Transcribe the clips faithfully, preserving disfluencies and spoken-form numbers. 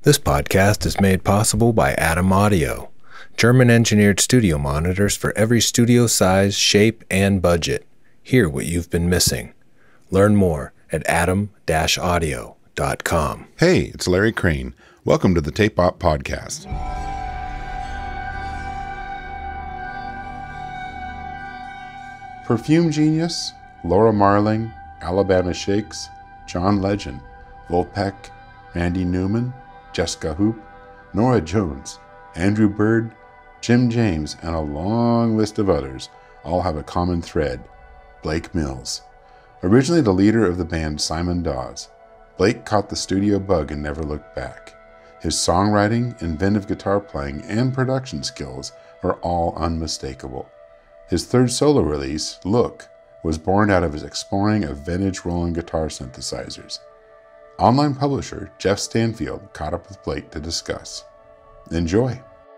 This podcast is made possible by Atom Audio, German-engineered studio monitors for every studio size, shape, and budget. Hear what you've been missing. Learn more at atom dash audio dot com. Hey, it's Larry Crane. Welcome to the Tape Op Podcast. Perfume Genius, Laura Marling, Alabama Shakes, John Legend, Vulfpeck, Randy Newman, Jesca Hoop, Norah Jones, Andrew Bird, Jim James, and a long list of others all have a common thread: Blake Mills. Originally the leader of the band Simon Dawes, Blake caught the studio bug and never looked back. His songwriting, inventive guitar playing, and production skills are all unmistakable. His third solo release, Look, was born out of his exploring of vintage Roland guitar synthesizers. Online publisher Jeff Stanfield caught up with Blake to discuss. Enjoy.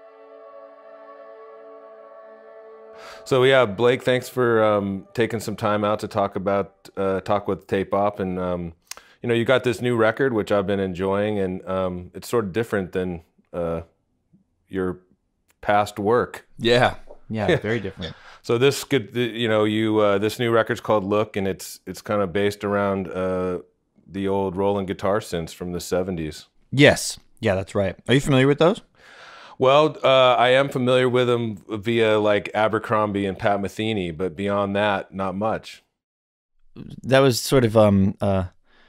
So yeah, Blake, thanks for um, taking some time out to talk about uh, talk with Tape Op, and um, you know, you got this new record which I've been enjoying, and um, it's sort of different than uh, your past work. Yeah, yeah, very different. So this could, you know, you uh, this new record's called Look, and it's it's kind of based around uh, the old Roland guitar synths from the seventies. Yes, yeah, that's right. Are you familiar with those? Well, uh, I am familiar with them via like Abercrombie and Pat Metheny, but beyond that, not much. That was sort of um uh,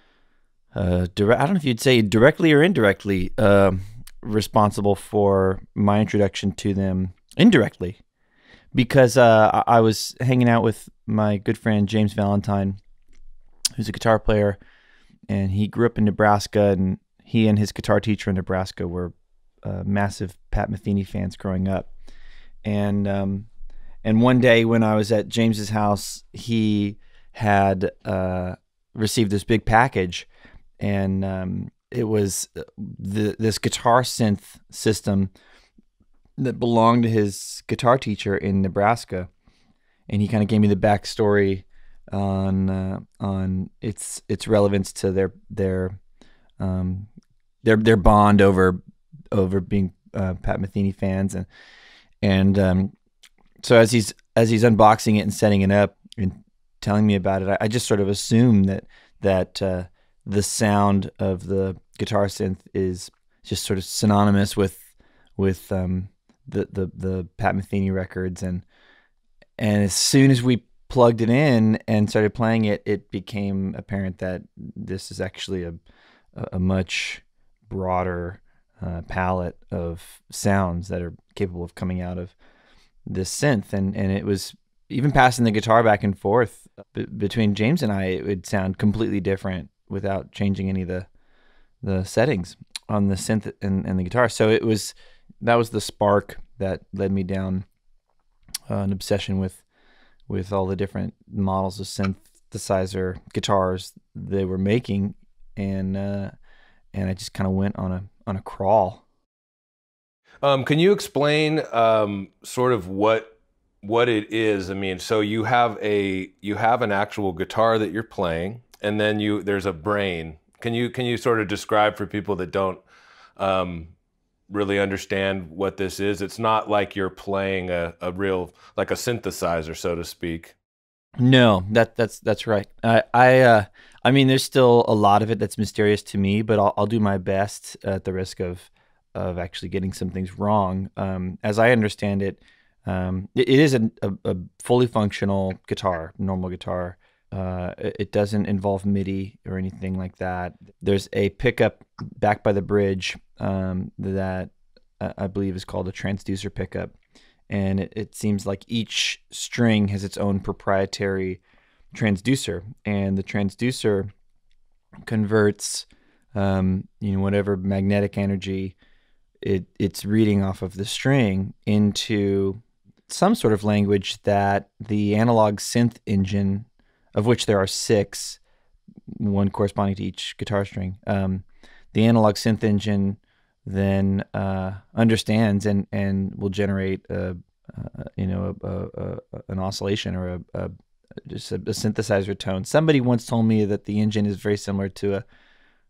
uh direct, I don't know if you'd say directly or indirectly uh, responsible for my introduction to them. Indirectly, because uh, I was hanging out with my good friend James Valentine, who's a guitar player, and he grew up in Nebraska, and he and his guitar teacher in Nebraska were uh, massive Pat Metheny fans growing up. And um, and one day when I was at James's house, he had uh, received this big package, and um, it was the, this guitar synth system that belonged to his guitar teacher in Nebraska, and he kind of gave me the backstory on uh, on its its relevance to their their um, their their bond over over being uh, Pat Metheny fans, and and um, so as he's as he's unboxing it and setting it up and telling me about it, I, I just sort of assume that that uh, the sound of the guitar synth is just sort of synonymous with with um, the the the Pat Metheny records, and and as soon as we plugged it in and started playing it, it became apparent that this is actually a a much broader uh, palette of sounds that are capable of coming out of this synth, and and it was even passing the guitar back and forth b between James and I, it would sound completely different without changing any of the the settings on the synth and, and the guitar. So it was that was the spark that led me down uh, an obsession with with all the different models of synthesizer guitars they were making, and uh, and I just kind of went on a on a crawl. Um, can you explain um, sort of what what it is? I mean, so you have a you have an actual guitar that you're playing, and then you there's a brain. Can you can you sort of describe for people that don't um, really understand what this is? It's not like you're playing a, a real, like a synthesizer, so to speak. No, that that's that's right. I I uh, I mean, there's still a lot of it that's mysterious to me, but I'll I'll do my best at the risk of of actually getting some things wrong. Um, as I understand it, um, it, it is a, a, a fully functional guitar, normal guitar. Uh, it, it doesn't involve MIDI or anything like that. There's a pickup back by the bridge um, that uh, I believe is called a transducer pickup, and it, it seems like each string has its own proprietary transducer, and the transducer converts um, you know, whatever magnetic energy it it's reading off of the string into some sort of language that the analog synth engine, of which there are six, one corresponding to each guitar string, um, the analog synth engine then uh, understands and and will generate a, a you know a, a, a, an oscillation or a, a just a, a synthesizer tone. Somebody once told me that the engine is very similar to a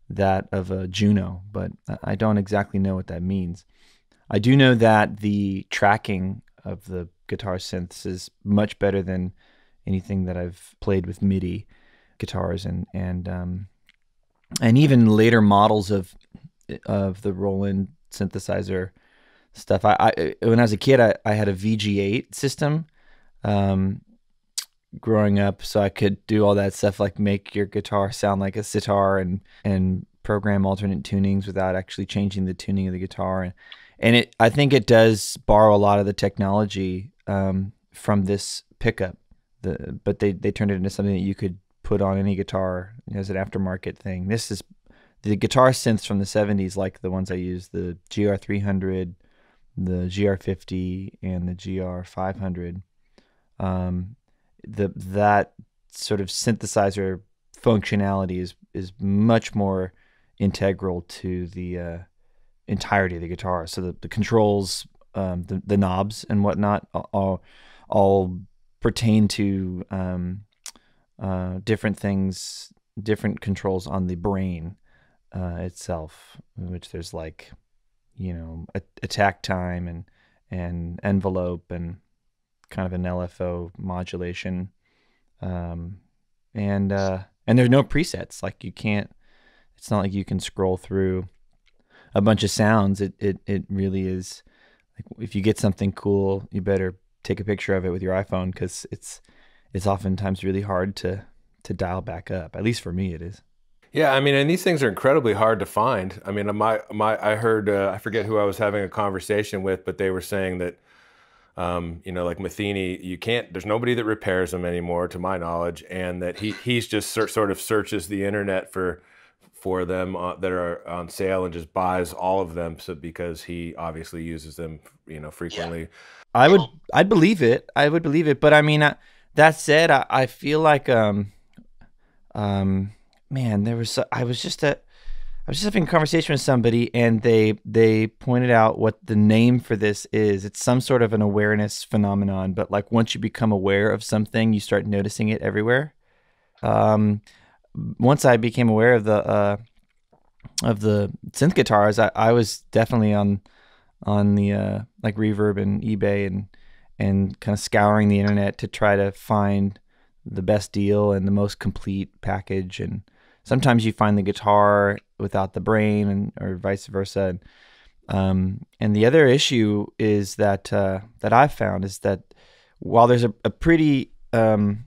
that of a Juno, but I don't exactly know what that means. I do know that the tracking of the guitar synths is much better than anything that I've played with MIDI guitars, and and um, and even later models of of the Roland synthesizer stuff. I, I when I was a kid, I, I had a V G eight system um, growing up, so I could do all that stuff like make your guitar sound like a sitar and and program alternate tunings without actually changing the tuning of the guitar. And and it I think it does borrow a lot of the technology um, from this pickup. The but they they turned it into something that you could put on any guitar as an aftermarket thing. This is the guitar synths from the seventies, like the ones I use, the G R three hundred, the G R fifty, and the G R five hundred. Um, the that sort of synthesizer functionality is is much more integral to the uh, entirety of the guitar. So the, the controls, um, the the knobs and whatnot, all all pertain to um, uh, different things, different controls on the brain uh, itself, in which there's like, you know, a, attack time and and envelope and kind of an L F O modulation, um, and uh, and there's no presets. Like you can't. It's not like you can scroll through a bunch of sounds. It it it really is like if you get something cool, you better take a picture of it with your iPhone, because it's it's oftentimes really hard to to dial back up. At least for me, it is. Yeah, I mean, and these things are incredibly hard to find. I mean, my my I heard uh, I forget who I was having a conversation with, but they were saying that um, you know, like Matheny, you can't. There's nobody that repairs them anymore, to my knowledge, and that he he's just sort of searches the internet for for them uh, that are on sale and just buys all of them. So because he obviously uses them, you know, frequently. Yeah. I would I'd believe it. I would believe it. But I mean, uh, that said, I, I feel like um um. Man, there was I was just a I was just having a conversation with somebody, and they they pointed out what the name for this is. It's some sort of an awareness phenomenon, but like once you become aware of something, you start noticing it everywhere. Um, once I became aware of the uh, of the synth guitars, I, I was definitely on on the uh, like Reverb and eBay and and kind of scouring the internet to try to find the best deal and the most complete package. And sometimes you find the guitar without the brain, and or vice versa. And, um, and the other issue is that uh, that I've found is that while there's a, a pretty um,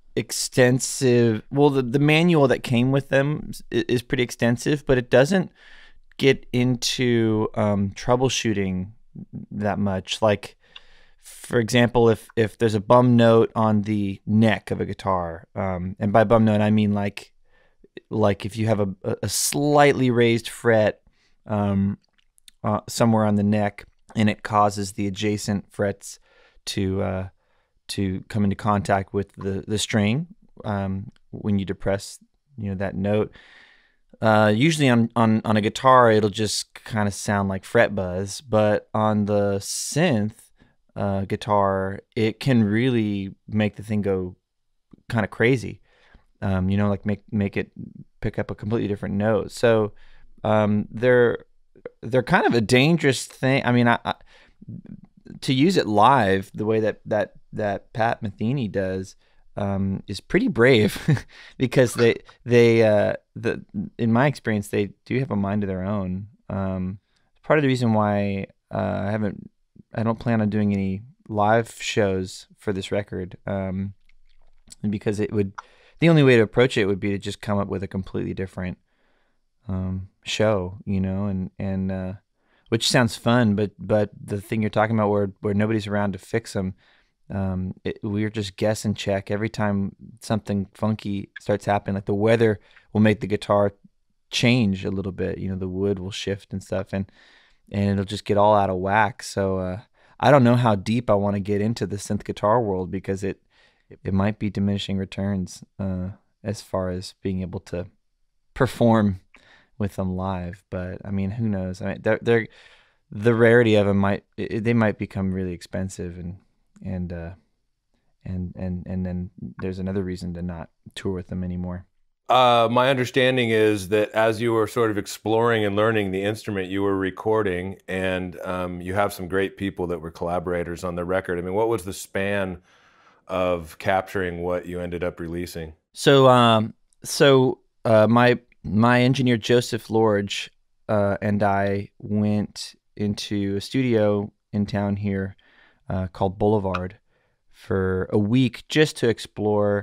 extensive, well, the, the manual that came with them is, is pretty extensive, but it doesn't get into um, troubleshooting that much. Like, for example, if if there's a bum note on the neck of a guitar, um, and by bum note I mean like like if you have a, a slightly raised fret um, uh, somewhere on the neck, and it causes the adjacent frets to uh, to come into contact with the the string um, when you depress, you know, that note. Uh, usually on, on on a guitar it'll just kind of sound like fret buzz, but on the synth uh, guitar it can really make the thing go kind of crazy. Um, you know, like make make it pick up a completely different note. So um, they're they're kind of a dangerous thing. I mean, I, I, to use it live the way that that that Pat Metheny does um, is pretty brave, because they they uh, the in my experience they do have a mind of their own. Um, part of the reason why uh, I haven't I don't plan on doing any live shows for this record, um, because it would. The only way to approach it would be to just come up with a completely different um, show, you know, and and uh, which sounds fun, but but the thing you're talking about, where where nobody's around to fix them, um, it, we're just guess and check every time something funky starts happening. Like the weather will make the guitar change a little bit, you know, the wood will shift and stuff, and and it'll just get all out of whack. So uh, I don't know how deep I want to get into the synth guitar world, because it. It might be diminishing returns uh, as far as being able to perform with them live. But I mean, who knows? I mean, they're, they're the rarity of them might it, they might become really expensive, and and uh, and and and then there's another reason to not tour with them anymore. Uh, my understanding is that as you were sort of exploring and learning the instrument, you were recording, and um, you have some great people that were collaborators on the record. I mean, what was the span of capturing what you ended up releasing? So, um, so uh, my my engineer Joseph Lorge uh, and I went into a studio in town here uh, called Boulevard for a week just to explore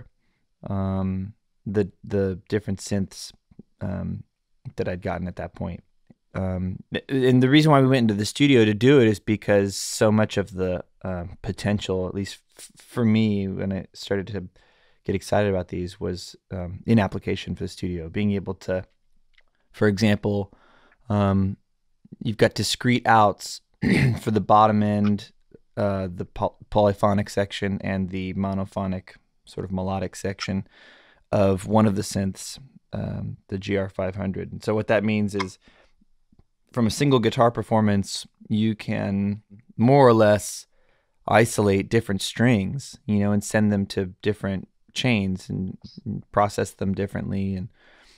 um, the the different synths um, that I'd gotten at that point. Um, and the reason why we went into the studio to do it is because so much of the uh, potential, at least f for me, when I started to get excited about these, was um, in application for the studio. Being able to, for example, um, you've got discrete outs for the bottom end, uh, the poly polyphonic section, and the monophonic sort of melodic section of one of the synths, um, the G R five hundred. And so what that means is, from a single guitar performance, you can more or less isolate different strings, you know, and send them to different chains and process them differently. And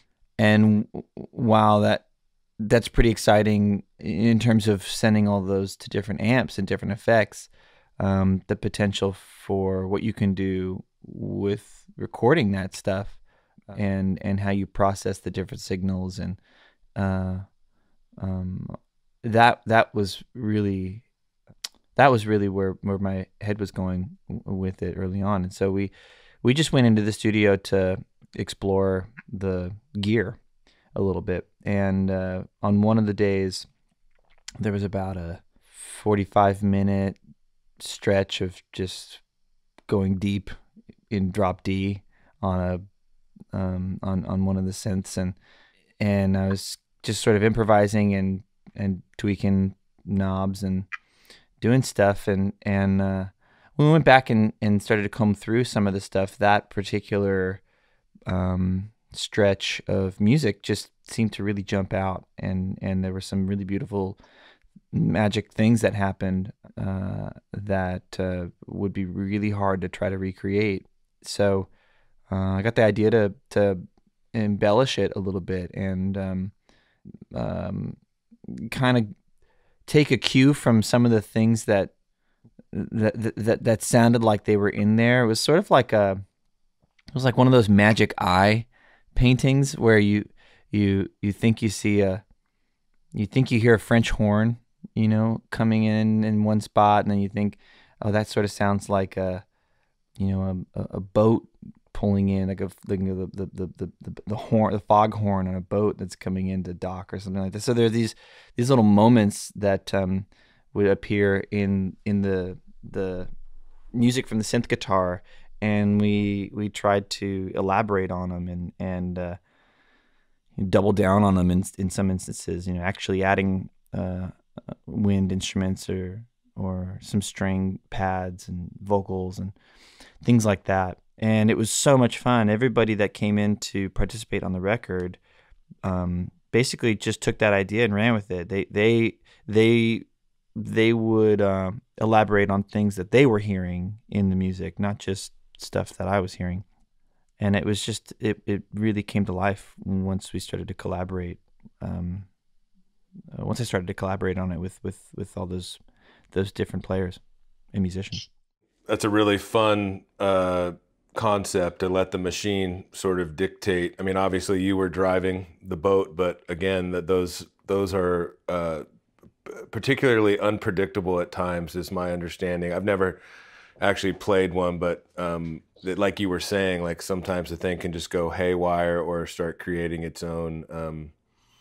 and while that that's pretty exciting in terms of sending all those to different amps and different effects, um, the potential for what you can do with recording that stuff and and how you process the different signals, and uh, um, that that was really that was really where where my head was going with it early on. And so we we just went into the studio to explore the gear a little bit. And uh, on one of the days, there was about a forty-five minute stretch of just going deep in drop D on a um, on on one of the synths, and and I was just sort of improvising and and tweaking knobs and doing stuff, and and uh, when we went back and and started to comb through some of the stuff, that particular um, stretch of music just seemed to really jump out, and and there were some really beautiful magic things that happened uh, that uh, would be really hard to try to recreate. So uh, I got the idea to to embellish it a little bit, and um, um, kind of take a cue from some of the things that that that that sounded like they were in there. It was sort of like a it was like one of those magic eye paintings where you you you think you see a you think you hear a French horn, you know, coming in in one spot, and then you think, oh, that sort of sounds like a, you know, a, a boat pulling in, like a like the, the the the the the horn, the fog horn on a boat that's coming into dock or something like that. So there are these these little moments that um, would appear in in the the music from the synth guitar, and we we tried to elaborate on them and and uh, double down on them in in some instances. You know, actually adding uh, wind instruments or or some string pads and vocals and things like that. And it was so much fun. Everybody that came in to participate on the record um, basically just took that idea and ran with it. They they they they would uh, elaborate on things that they were hearing in the music, not just stuff that I was hearing. And it was just it it really came to life once we started to collaborate. Um, uh, once I started to collaborate on it with with with all those those different players and musicians. That's a really fun uh, concept, to let the machine sort of dictate. I mean, obviously you were driving the boat, but again, that those those are uh, particularly unpredictable at times, is my understanding. I've never actually played one, but um, that, like you were saying, like sometimes the thing can just go haywire or start creating its own, um,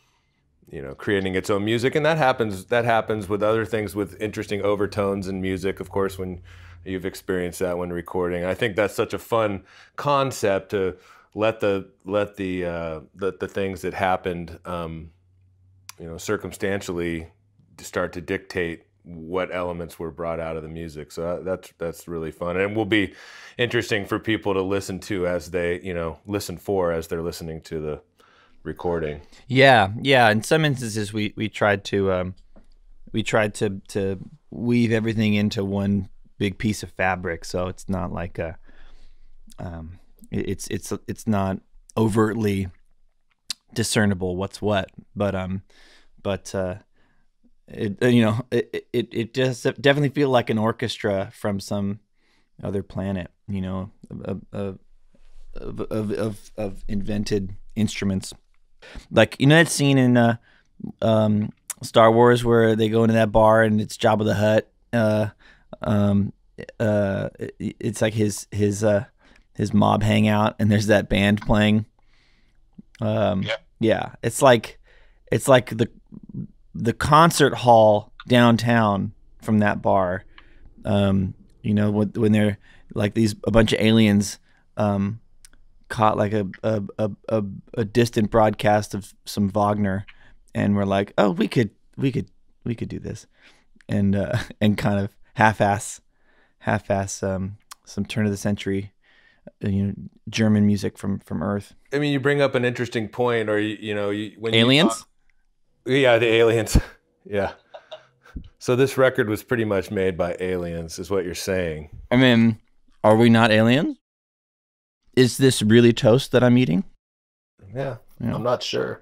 you know, creating its own music, and that happens. That happens with other things, with interesting overtones in music, of course, when you've experienced that when recording. I think that's such a fun concept, to let the let the uh, the, the things that happened, um, you know, circumstantially start to dictate what elements were brought out of the music. So that's that's really fun, and it will be interesting for people to listen to as they, you know, listen for as they're listening to the recording. Yeah, yeah. In some instances, we we tried to um, we tried to to weave everything into one big piece of fabric, so it's not like a um, it's it's it's not overtly discernible what's what, but um, but uh, it you know it it it just definitely feel like an orchestra from some other planet, you know, of of of of, of invented instruments, like you know that scene in uh, um, Star Wars where they go into that bar and it's Jabba the Hutt. Uh, um, uh, it's like his his uh his mob hangout, and there's that band playing. Um, yeah. yeah, it's like it's like the the concert hall downtown from that bar. Um, you know, when, when they're like these a bunch of aliens um, caught like a a, a a a distant broadcast of some Wagner, and we're like, oh, we could we could we could do this, and uh, and kind of half-ass half-ass um, some turn of the century, you know, German music from from Earth. I mean, you bring up an interesting point, or you, you know, you, when aliens. You talk, yeah, the aliens. Yeah. So this record was pretty much made by aliens, is what you're saying. I mean, are we not aliens? Is this really toast that I'm eating? Yeah, yeah. I'm not sure.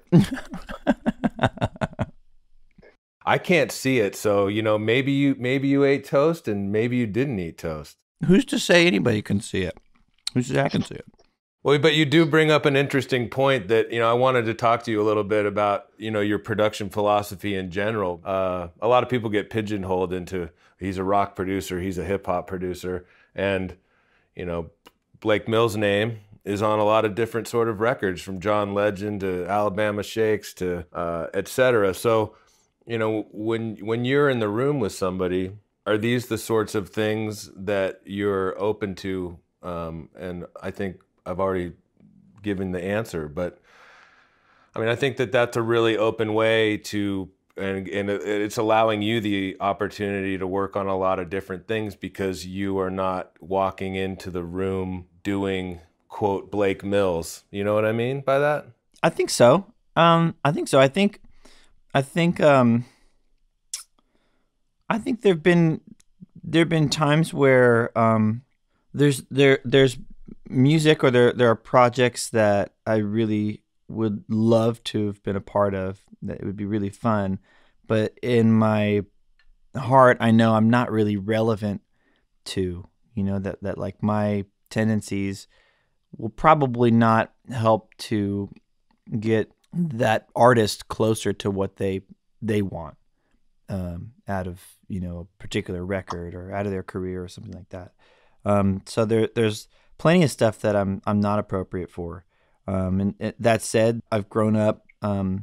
I can't see it, so you know, maybe you maybe you ate toast, and maybe you didn't eat toast. Who's to say anybody can see it? Who's to say I can see it? Well, but you do bring up an interesting point that, you know, I wanted to talk to you a little bit about, you know, your production philosophy in general. Uh, a lot of people get pigeonholed into, he's a rock producer, he's a hip hop producer. And, you know, Blake Mills' name is on a lot of different sort of records, from John Legend to Alabama Shakes to uh, et cetera. So, you know, when, when you're in the room with somebody, are these the sorts of things that you're open to? Um, and I think I've already given the answer, but I mean, I think that that's a really open way to, and, and it's allowing you the opportunity to work on a lot of different things, because you are not walking into the room doing, quote, Blake Mills. You know what I mean by that? I think so. Um, I think so. I think, I think, um, I think there've been, there've been times where, um, there's, there, there's, music, or there there are projects that I really would love to have been a part of, that it would be really fun, but in my heart I know I'm not really relevant to, you know, that that like my tendencies will probably not help to get that artist closer to what they they want um, out of, you know, a particular record or out of their career or something like that. Um, so there there's plenty of stuff that I'm I'm not appropriate for. Um, and it, that said, I've grown up um,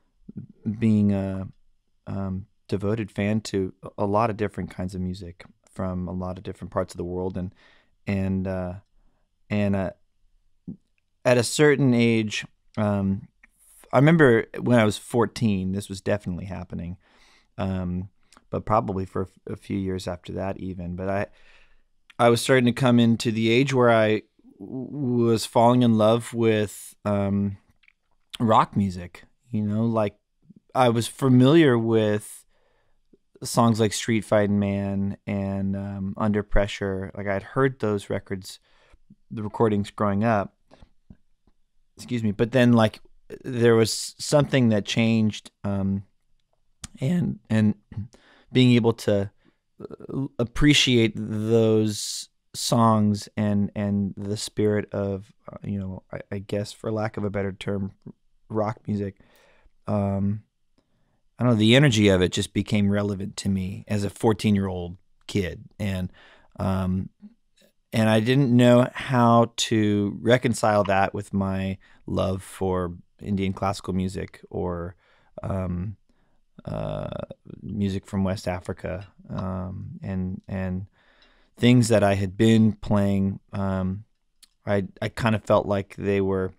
being a um, devoted fan to a lot of different kinds of music from a lot of different parts of the world, and and uh, and uh, at a certain age, um, I remember when I was fourteen, this was definitely happening, um, but probably for a few years after that even. But I. I was starting to come into the age where I w was falling in love with um, rock music. You know, like I was familiar with songs like Street Fighting Man and um, Under Pressure. Like I'd heard those records, the recordings growing up. Excuse me. But then like there was something that changed, um, and and being able to appreciate those songs and and the spirit of uh, you know, I, I guess for lack of a better term, rock music. Um, I don't know, the energy of it just became relevant to me as a fourteen year old kid, and um, and I didn't know how to reconcile that with my love for Indian classical music or um, uh, music from West Africa, um, and and things that I had been playing. Um, I I kind of felt like they were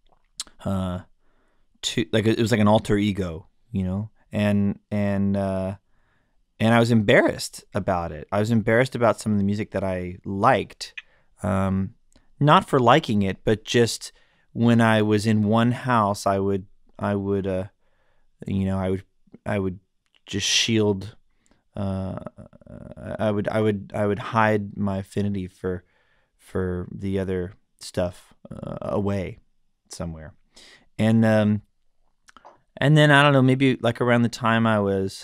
uh, too, like it was like an alter ego, you know, and and uh, and I was embarrassed about it. I was embarrassed about some of the music that I liked, um, not for liking it, but just when I was in one house, I would I would uh, you know I would I would just shield. Uh, I would I would I would hide my affinity for for the other stuff uh, away somewhere. And um, and then I don't know, maybe like around the time I was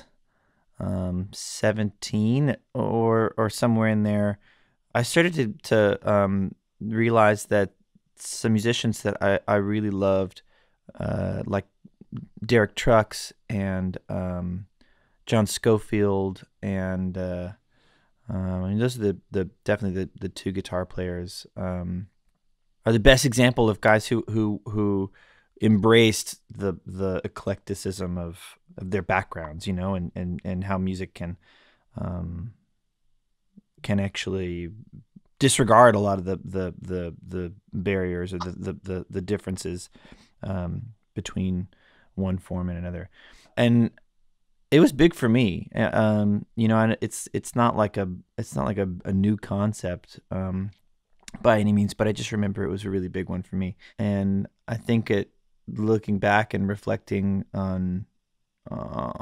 um, seventeen or or somewhere in there, I started to to um, realize that some musicians that I I really loved, uh, like Derek Trucks and um, John Schofield, and uh, um, I mean, those are the, the definitely the, the two guitar players um, are the best example of guys who who who embraced the the eclecticism of, of their backgrounds, you know, and, and, and how music can um, can actually disregard a lot of the the the, the barriers or the the the, the differences um, between one form and another. And it was big for me, um, you know, and it's it's not like a it's not like a, a new concept um, by any means, but I just remember it was a really big one for me. And I think it, looking back and reflecting on uh,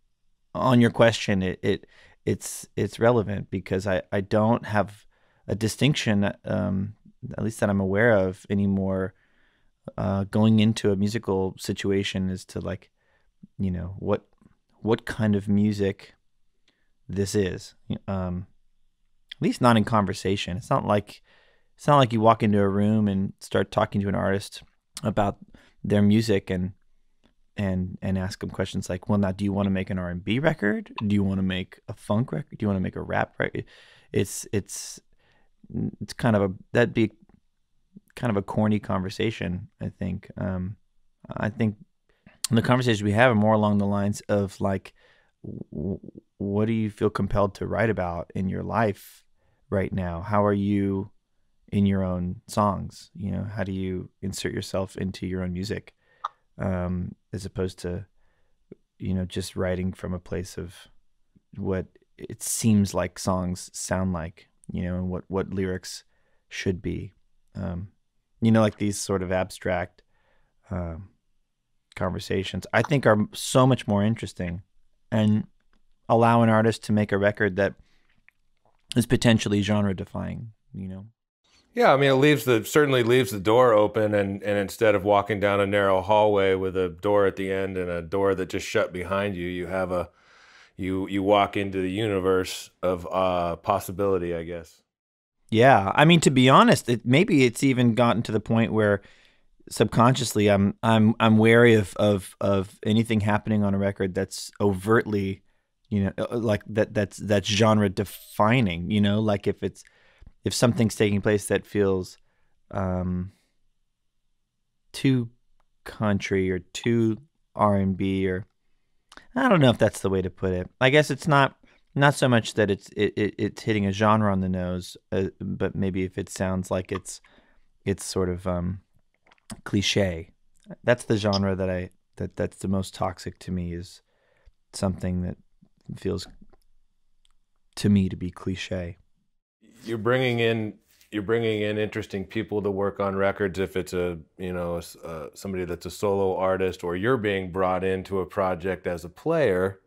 on your question, it, it it's it's relevant because I, I don't have a distinction, um, at least that I'm aware of anymore, uh, going into a musical situation as to like, you know, what what kind of music this is. Um, at least not in conversation. It's not like it's not like you walk into a room and start talking to an artist about their music and and and ask them questions like, well, now, do you want to make an R and B record? Do you want to make a funk record? Do you want to make a rap record? It's it's it's kind of a that'd be kind of a corny conversation, I think. Um, I think the conversations we have are more along the lines of like, w- what do you feel compelled to write about in your life right now? How are you in your own songs? You know, how do you insert yourself into your own music, um, as opposed to, you know, just writing from a place of what it seems like songs sound like, you know, and what, what lyrics should be, um, you know, like these sort of abstract um, conversations, I think are so much more interesting and allow an artist to make a record that is potentially genre defying, you know? Yeah, I mean, it leaves the certainly leaves the door open, and and instead of walking down a narrow hallway with a door at the end and a door that just shut behind you, you have a you you walk into the universe of uh, possibility, I guess. Yeah, I mean, to be honest, it, maybe it's even gotten to the point where subconsciously I'm I'm I'm wary of of of anything happening on a record that's overtly, you know, like that that's that's genre defining, you know, like if it's if something's taking place that feels um too country or too R and B, or I don't know if that's the way to put it. I guess it's not not so much that it's it, it it's hitting a genre on the nose, uh, but maybe if it sounds like it's it's sort of um cliche. That's the genre that I that that's the most toxic to me, is something that feels to me to be cliche. You're bringing in you're bringing in interesting people to work on records. If it's a you know uh, somebody that's a solo artist, or you're being brought into a project as a player,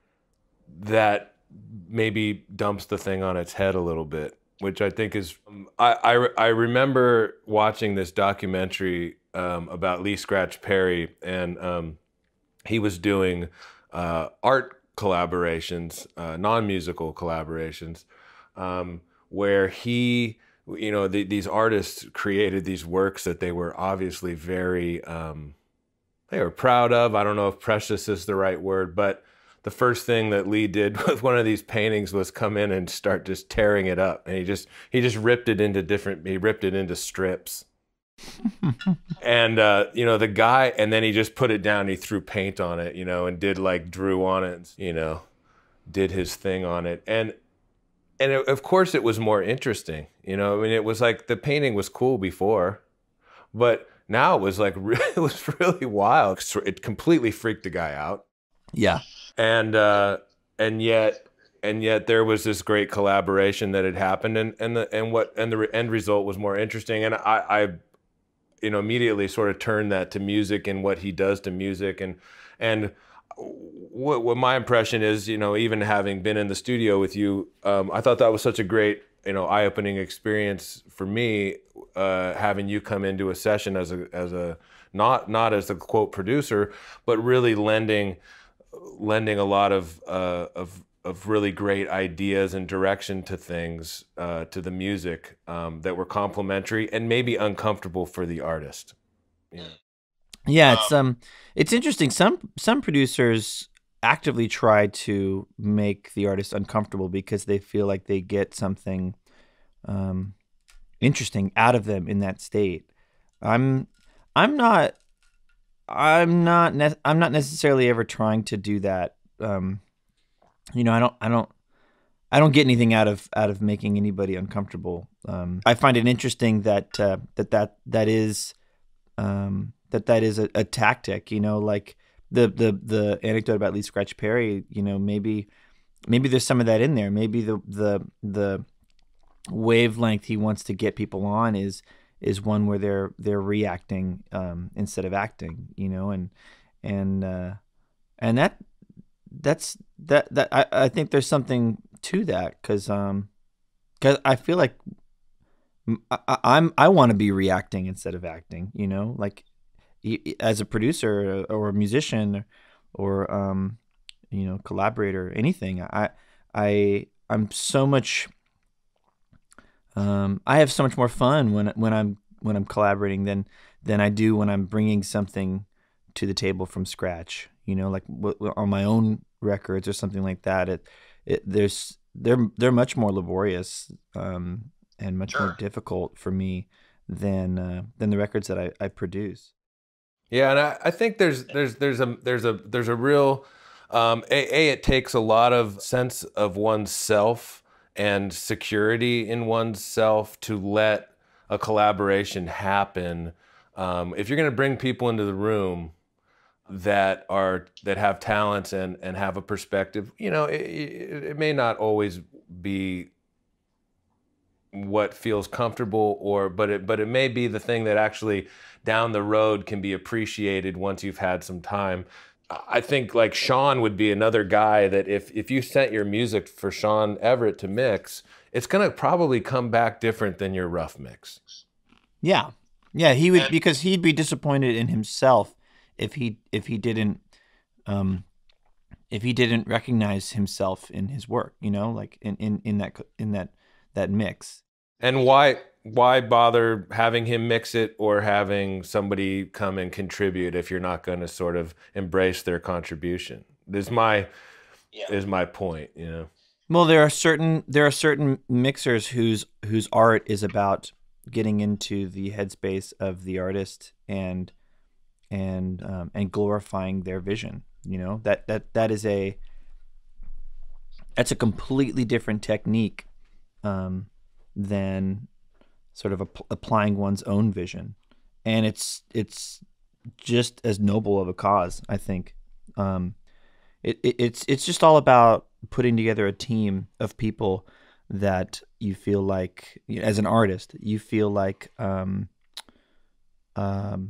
that maybe dumps the thing on its head a little bit, which I think is, um, I, I, I remember watching this documentary um, about Lee Scratch Perry, and um, he was doing uh, art collaborations, uh, non-musical collaborations, um, where he, you know, the, these artists created these works that they were obviously very, um, they were proud of. I don't know if precious is the right word, but the first thing that Lee did with one of these paintings was come in and start just tearing it up. And he just he just ripped it into different, he ripped it into strips. And, uh, you know, the guy, and then he just put it down, he threw paint on it, you know, and did like, drew on it, you know, did his thing on it. And, and it, of course it was more interesting, you know, I mean, it was like, the painting was cool before, but now it was like, it was really wild. It completely freaked the guy out. Yeah. And uh, and yet and yet there was this great collaboration that had happened, and and the and what and the end result was more interesting. And I, I you know immediately sort of turned that to music and what he does to music, and and what, what my impression is, you know, even having been in the studio with you, um, I thought that was such a great, you know, eye-opening experience for me, uh, having you come into a session as a as a not not as the quote producer, but really lending lending a lot of uh, of of really great ideas and direction to things, uh, to the music, um, that were complementary and maybe uncomfortable for the artist. Yeah. Yeah, it's um, it's interesting. Some some producers actively try to make the artist uncomfortable because they feel like they get something um, interesting out of them in that state. I'm I'm not I'm not ne- I'm not necessarily ever trying to do that. Um, you know, I don't I don't I don't get anything out of out of making anybody uncomfortable. Um, I find it interesting that uh, that that that is um, that that is a, a tactic. You know, like the the the anecdote about Lee Scratch Perry. You know, maybe maybe there's some of that in there. Maybe the the the wavelength he wants to get people on is is one where they're they're reacting um, instead of acting. You know, and and uh, and that that's that that I, I think there's something to that because um because I feel like I, I- I'm I want to be reacting instead of acting. You know, like y- y- as a producer or a musician or um you know collaborator, anything. I I I'm so much um I have so much more fun when when I'm when I'm collaborating than than I do when I'm bringing something to the table from scratch. You know, like w- w- on my own records or something like that. It it there's they're they're much more laborious um, and much more difficult for me than uh, than the records that I, I produce. Yeah, and I, I think there's there's there's a there's a there's a real um, a, a it takes a lot of sense of oneself and security in oneself to let a collaboration happen. Um, if you're going to bring people into the room that are that have talents and and have a perspective, you know, it, it, it may not always be what feels comfortable, or but it but it may be the thing that actually down the road can be appreciated once you've had some time. I think like Sean would be another guy that if if you sent your music for Sean Everett to mix, it's gonna probably come back different than your rough mix. Yeah, yeah, he would because he'd be disappointed in himself if he if he didn't um, if he didn't recognize himself in his work. You know, like in in in that in that that mix. And why why bother having him mix it or having somebody come and contribute if you're not going to sort of embrace their contribution? Is my yeah. is my point, you know. Well, there are certain there are certain mixers whose whose art is about getting into the headspace of the artist and and um, and glorifying their vision. You know, that that that is a that's a completely different technique um, than sort of ap- applying one's own vision, and it's it's just as noble of a cause, I think. Um, it, it it's it's just all about putting together a team of people that you feel like, as an artist, you feel like um, um,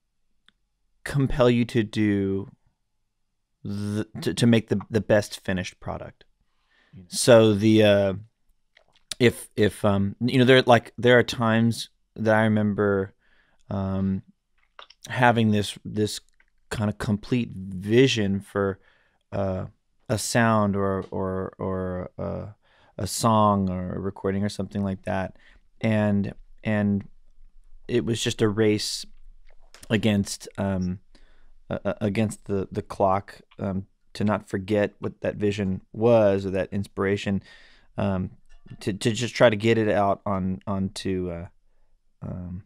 compel you to do the, to to make the the best finished product. So the uh, if if um you know there like there are times that I remember um having this this kind of complete vision for uh, a sound or or or uh, a song or a recording or something like that, and and it was just a race against um uh, against the the clock um to not forget what that vision was or that inspiration, um to to just try to get it out on onto uh, um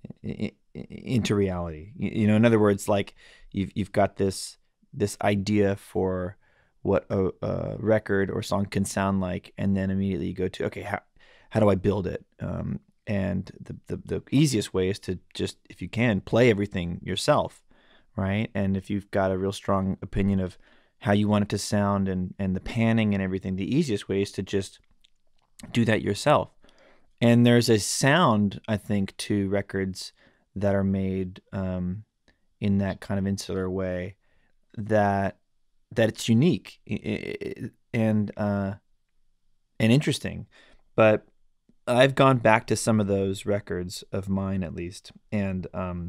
into reality. You, you know, in other words, like you've you've got this this idea for what a, a record or song can sound like, and then immediately you go to, okay, how how do I build it? Um, and the, the the easiest way is to just, if you can, play everything yourself, right? And if you've got a real strong opinion of how you want it to sound and and the panning and everything, the easiest way is to just do that yourself. And there's a sound, I think, to records that are made um, in that kind of insular way that that it's unique and uh, and interesting. But I've gone back to some of those records of mine, at least, and um,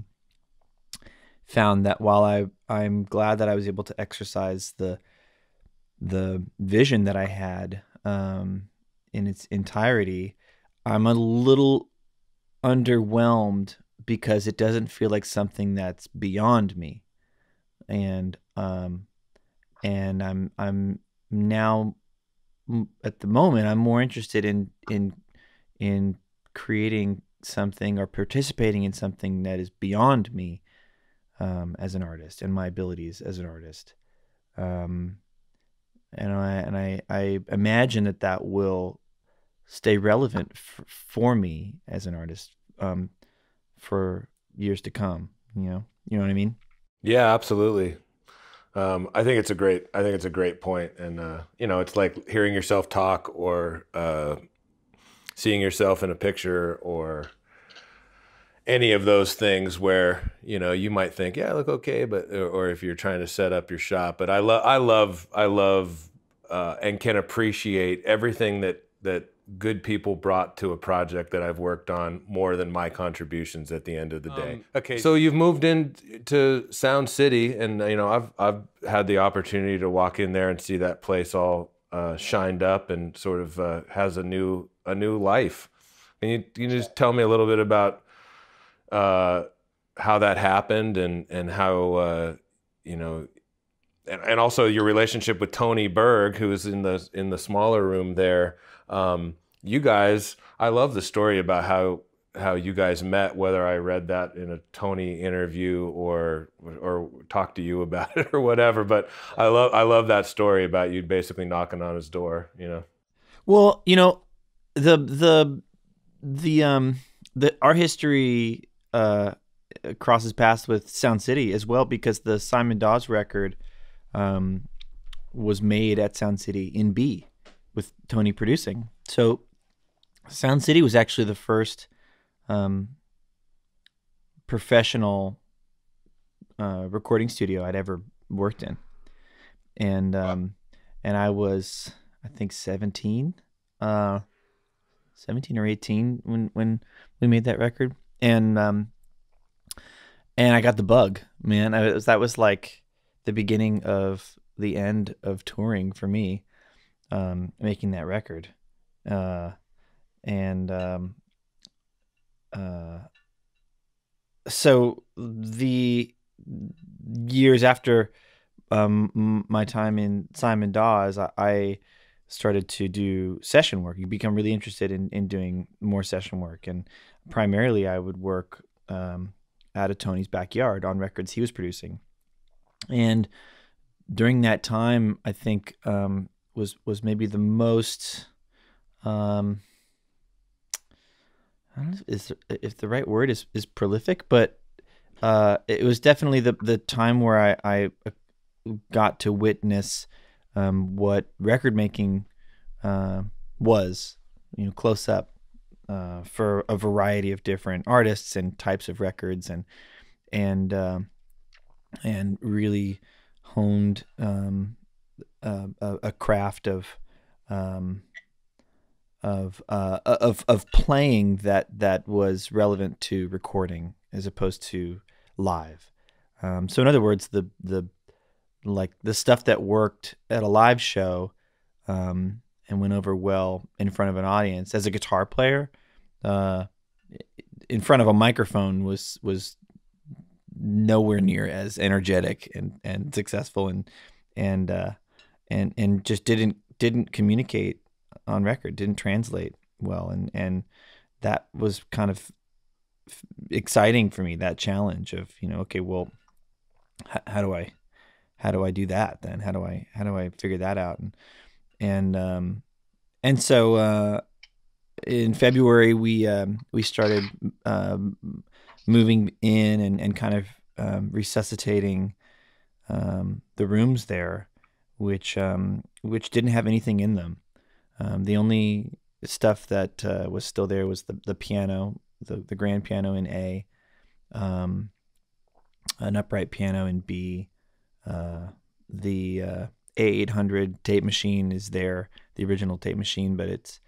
found that while I I'm glad that I was able to exercise the the vision that I had um, in its entirety, I'm a little underwhelmed because it doesn't feel like something that's beyond me, and um, and I'm I'm now at the moment I'm more interested in in in creating something or participating in something that is beyond me um, as an artist and my abilities as an artist. Um, and I and I, I imagine that that will stay relevant f- for me as an artist um, for years to come. You know, you know what I mean? Yeah, absolutely. Um, I think it's a great. I think it's a great point, and uh, you know, it's like hearing yourself talk or uh, seeing yourself in a picture or any of those things where you know you might think, yeah, I look okay, but or, or if you're trying to set up your shop. But I love, I love, I love, uh, and can appreciate everything that that good people brought to a project that I've worked on more than my contributions at the end of the day. Um, okay, so you've moved into Sound City, and you know I've I've had the opportunity to walk in there and see that place all uh, shined up and sort of uh, has a new a new life. Can you can you just tell me a little bit about uh, how that happened and and how uh, you know, and, and also your relationship with Tony Berg, who was in the in the smaller room there. Um, you guys, I love the story about how how you guys met, whether I read that in a Tony interview or or talked to you about it or whatever. But I love I love that story about you basically knocking on his door, you know. Well, you know, the the the um the our history uh crosses paths with Sound City as well, because the Simon Dawes record um was made at Sound City in B with Tony producing. So Sound City was actually the first um, professional uh, recording studio I'd ever worked in, and um, and I was I think seventeen, uh, seventeen or eighteen when when we made that record, and um, and I got the bug, man. I was, that was like the beginning of the end of touring for me. Um, making that record, uh, and um, uh, so the years after um, my time in Simon Dawes, I, I started to do session work. You become really interested in, in doing more session work, and primarily I would work um, out of Tony's backyard on records he was producing, and during that time, I think. Um, was was maybe the most um I don't know if, if the right word is is prolific, but uh it was definitely the the time where I I got to witness um what record making uh was, you know, close up uh for a variety of different artists and types of records, and and um and really honed um Uh, a, a craft of um, of uh, of of playing that that was relevant to recording as opposed to live. Um, so in other words, the the like the stuff that worked at a live show um, and went over well in front of an audience as a guitar player, uh, in front of a microphone was was nowhere near as energetic and and successful and and uh, and and just didn't didn't communicate on record, didn't translate well, and and that was kind of exciting for me, that challenge of, you know, okay, well, h- how do I how do I do that then? How do I how do I figure that out? And and um and so uh, in February we um, we started um, moving in and and kind of um, resuscitating um, the rooms there, which um, which didn't have anything in them. Um, the only stuff that uh, was still there was the the piano, the the grand piano in A, um, an upright piano in B. Uh, the uh, A eight hundred tape machine is there, the original tape machine, but it's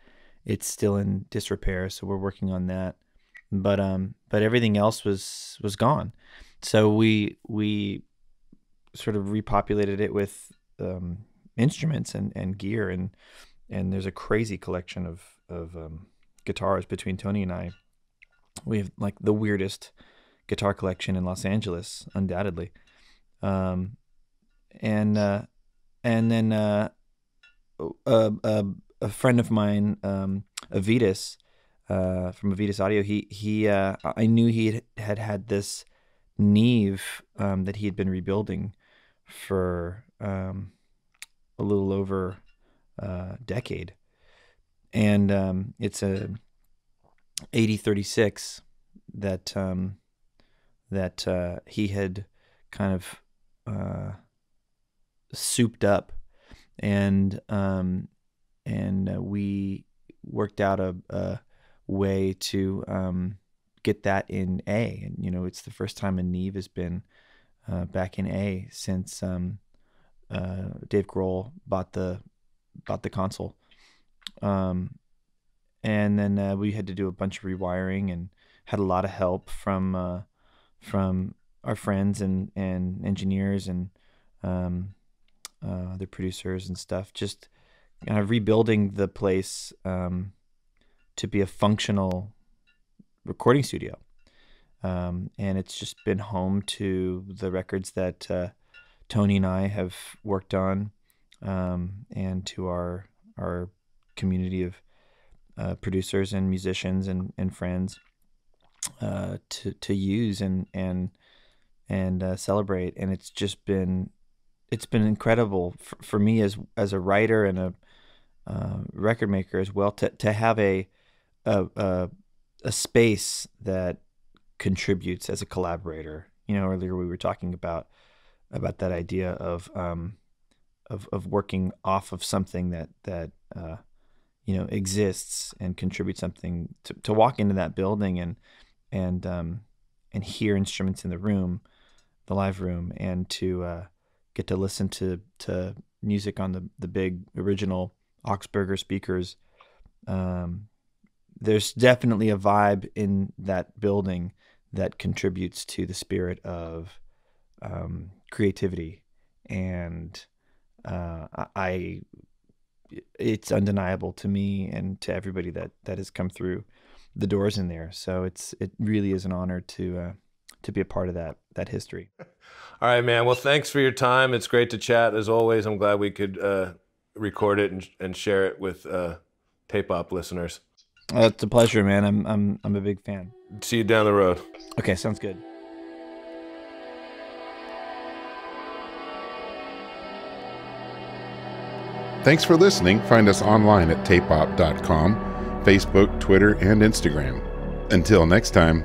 it's still in disrepair, so we're working on that. But um, but everything else was was gone. So we we sort of repopulated it with um, instruments and, and gear, and and there's a crazy collection of of um, guitars between Tony and I. We have like the weirdest guitar collection in Los Angeles, undoubtedly. Um, and uh, and then uh, a, a a friend of mine, um, Avitas, uh, from Avitas Audio, he he uh, I knew he had had, had this Neve um, that he had been rebuilding for um, a little over a decade, and um, it's a eighty thirty-six that um, that uh, he had kind of uh, souped up, and um, and uh, we worked out a, a way to um, get that in A. And you know, it's the first time a Neve has been uh, back in A since um, uh, Dave Grohl bought the bought the console. Um, and then uh, we had to do a bunch of rewiring and had a lot of help from uh, from our friends and, and engineers and um, uh, other producers and stuff. Just kind of rebuilding the place um, to be a functional recording studio. Um, and it's just been home to the records that uh, Tony and I have worked on, um, and to our our community of uh, producers and musicians and, and friends uh, to to use and and and uh, celebrate. And it's just been it's been incredible for, for me as as a writer and a uh, record maker as well to to have a a, a a space that contributes as a collaborator. You know, earlier we were talking about about that idea of um, of of working off of something that that uh, you know exists and contributes something. To, to walk into that building and and um, and hear instruments in the room, the live room, and to uh, get to listen to to music on the the big original Augsburger speakers. Um, there's definitely a vibe in that building that contributes to the spirit of um, creativity, and uh, I, it's undeniable to me and to everybody that that has come through the doors in there. So it's it really is an honor to uh, to be a part of that that history. All right, man. Well, thanks for your time. It's great to chat as always. I'm glad we could uh, record it and and share it with uh, Tape Op listeners. Uh, it's a pleasure, man. I'm I'm I'm a big fan. See you down the road. Okay, sounds good. Thanks for listening. Find us online at tape op dot com, Facebook, Twitter, and Instagram. Until next time.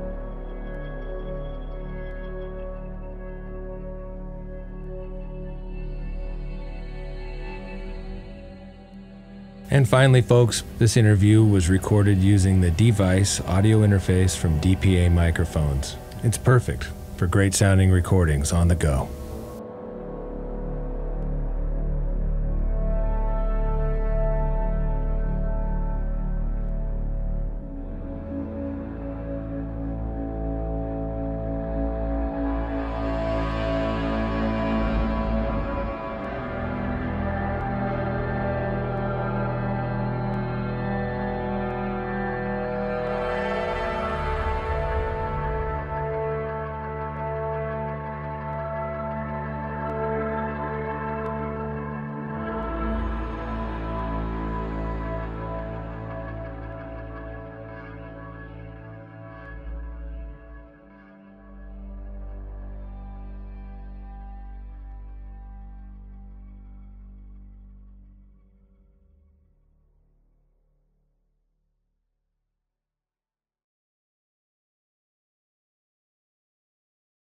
And finally, folks, this interview was recorded using the device audio interface from D P A microphones. It's perfect for great sounding recordings on the go.